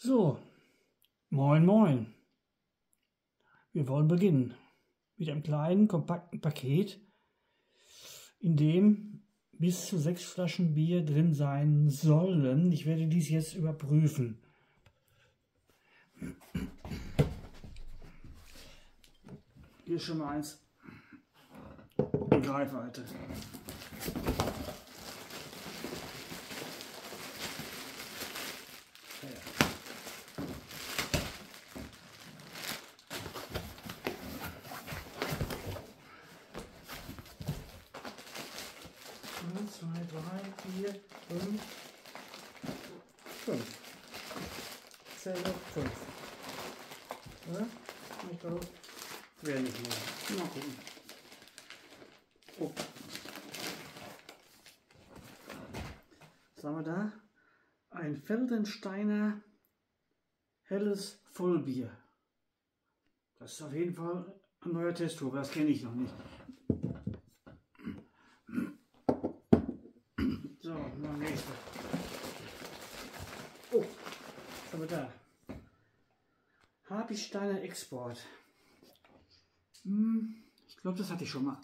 So, moin moin. Wir wollen beginnen mit einem kleinen, kompakten Paket, in dem bis zu 6 Flaschen Bier drin sein sollen. Ich werde dies jetzt überprüfen. Hier ist schon mal eins in Greifweite. Eins, 2, 3, 4, 5, 5. Zähle 5. Ja? Ich glaube, wäre nicht mehr. Mal gucken. Oh. Was haben wir da? Ein Feldensteiner helles Vollbier. Das ist auf jeden Fall ein neuer Testprobe, das kenne ich noch nicht. So, noch nächste. Oh, was haben wir da? Habichteiner Export. Ich glaube, das hatte ich schon mal.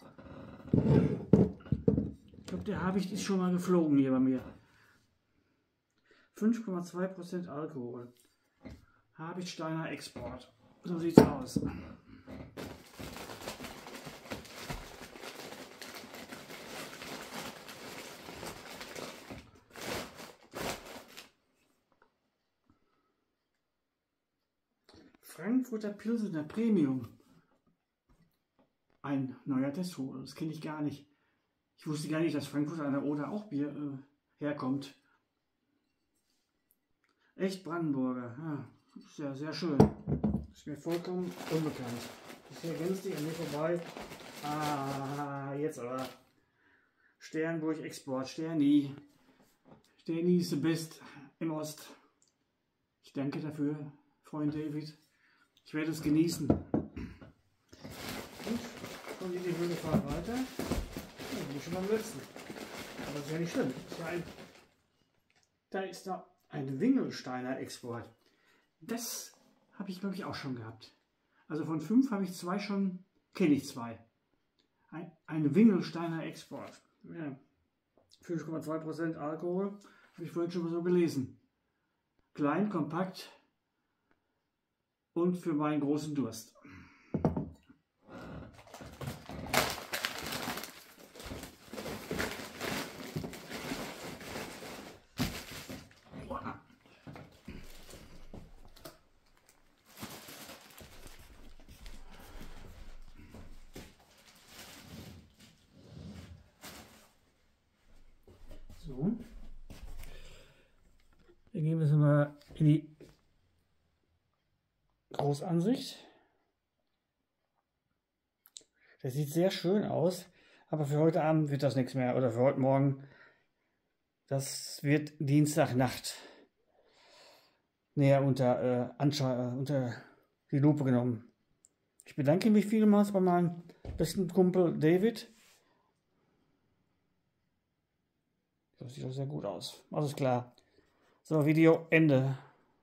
Ich glaube, der Habicht ist schon mal geflogen hier bei mir. 5,2% Alkohol. Habichteiner Export. So sieht's aus. Frankfurter Pilsener Premium. Ein neuer Testprobe, das kenne ich gar nicht. Ich wusste gar nicht, dass Frankfurt an der Oder auch Bier herkommt. Echt Brandenburger, ja, sehr, sehr schön. Ist mir vollkommen unbekannt. Das ist hier günstig an mir vorbei. Ah, jetzt aber. Sternburg Export, Sterni. Sterni ist the best im Ost. Ich danke dafür, Freund David. Ich werde es genießen. Und kommt in die Höhle, fahren weiter. Ja, bin ich schon beim letzten. Aber das ist ja nicht schlimm. Da ist da ein Wingelsteiner Export. Das habe ich, glaube ich, auch schon gehabt. Also von 5 habe ich 2 schon, kenne ich 2. Ein Wingelsteiner Export. Ja. 5,2% Alkohol. Habe ich vorhin schon mal so gelesen. Klein, kompakt und für meinen großen Durst. So. Dann gehen wir jetzt mal in die Großansicht. Das sieht sehr schön aus, aber für heute Abend wird das nichts mehr oder für heute Morgen. Das wird Dienstagnacht näher unter die Lupe genommen. Ich bedanke mich vielmals bei meinem besten Kumpel David. Das sieht doch sehr gut aus. Alles klar. So, Video Ende.